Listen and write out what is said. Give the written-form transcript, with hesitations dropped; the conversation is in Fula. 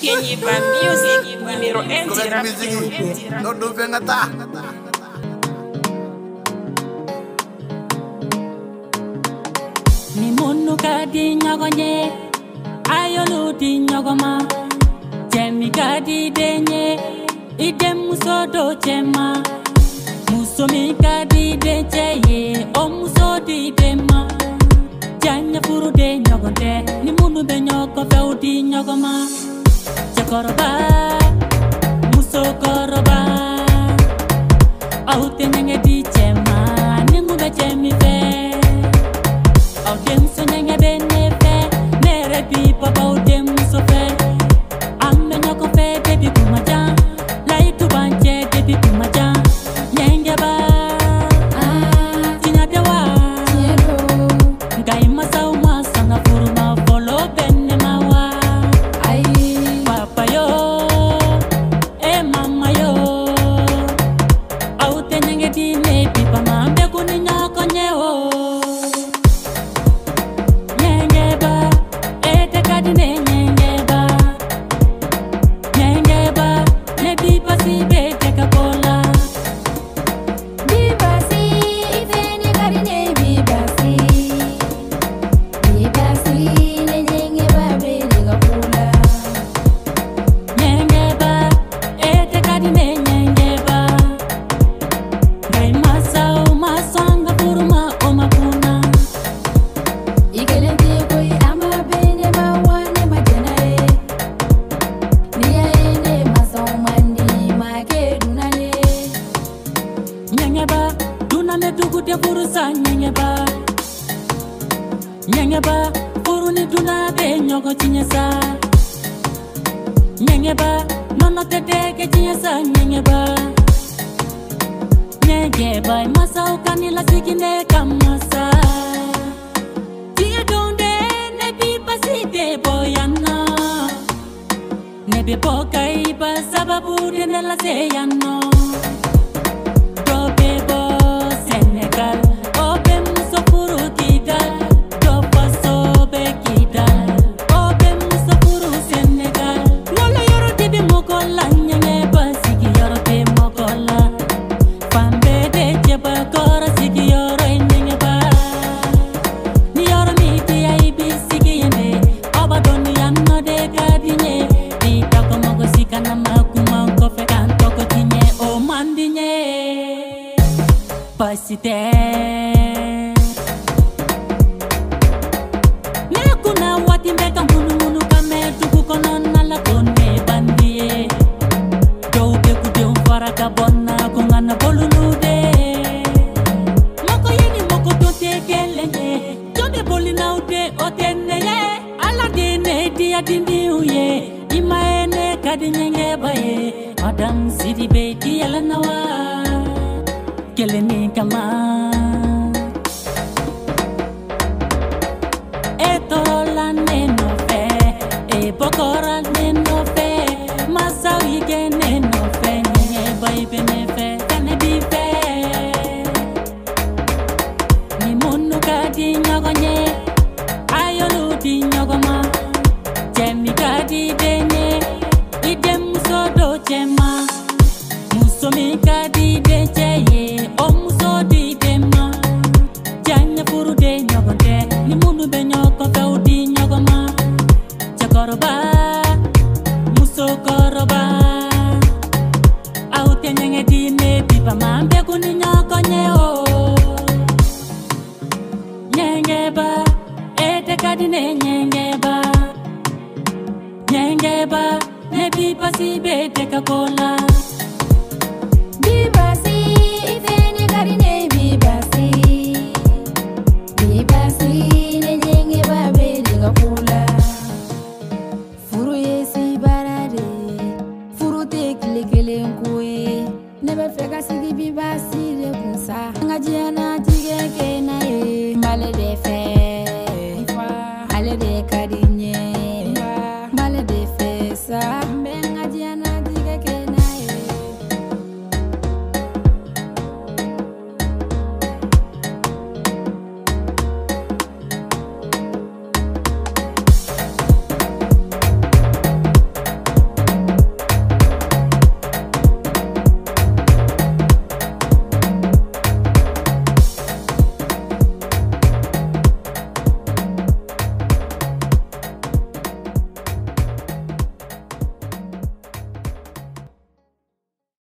Kenyiba music numero 1 non dove ngata ni munu kadi nyagonye ayolu di nyagoma jemi kadi denye idem musodo jema musomi kadi denye o musodi dema janya furu de nyagonde ni munu be nyoko feudi nyagoma Jakoroba, muso koroba, au tenenge di chema, ningu be chemi fe, au dem so nenge bene fe, nere bi papa au dem so fe, amme nyoko fe debi kumaja, lai tu banche debi kumaja, nyenge ba, tinya dewa, ngai masau masanga furuma folo bene mawa. Nyangeba, furuni duna be nyogo chinyesa. Nyangeba, nono tete ke chinyesa nyangeba. Nyangeba, masa ukanila sikine kamasa. Tia donde nebi pasite boyana. Nebi boka iba sababu dene la seyano. Dobe bo Senegal, obe muso furu kidal. Nekuna wati mbeka munu kame tuku kono nala kone bandie Jow beku deun faraka bonna kongana bolulude Moko yeni moko tote kelenye Jombe boli naude otene ye Ala dene dia dindi uye Ima ene kadi nyenge baye Madam Sidi Beti yala nawa Keleni kama Etorola neno fe Bokora neno fe Masawi ke neno fe Nye bayi bene fe Kane di fe Ni munu kadi nyogonye Ayolu di nyogoma Jemi kadi denye Idem musodo chema Musomi kadi denye O musodi dema Janya furu de nyogonde Ni munu be nyoko feudi nyogoma Jakoroba, muso koroba Au tenenge dine pipa mambe kuni nyoko nyeo Nyengeba, ete kadine nyengeba Nyengeba, ne pipa si bete kakola Bibasi, ifeni karine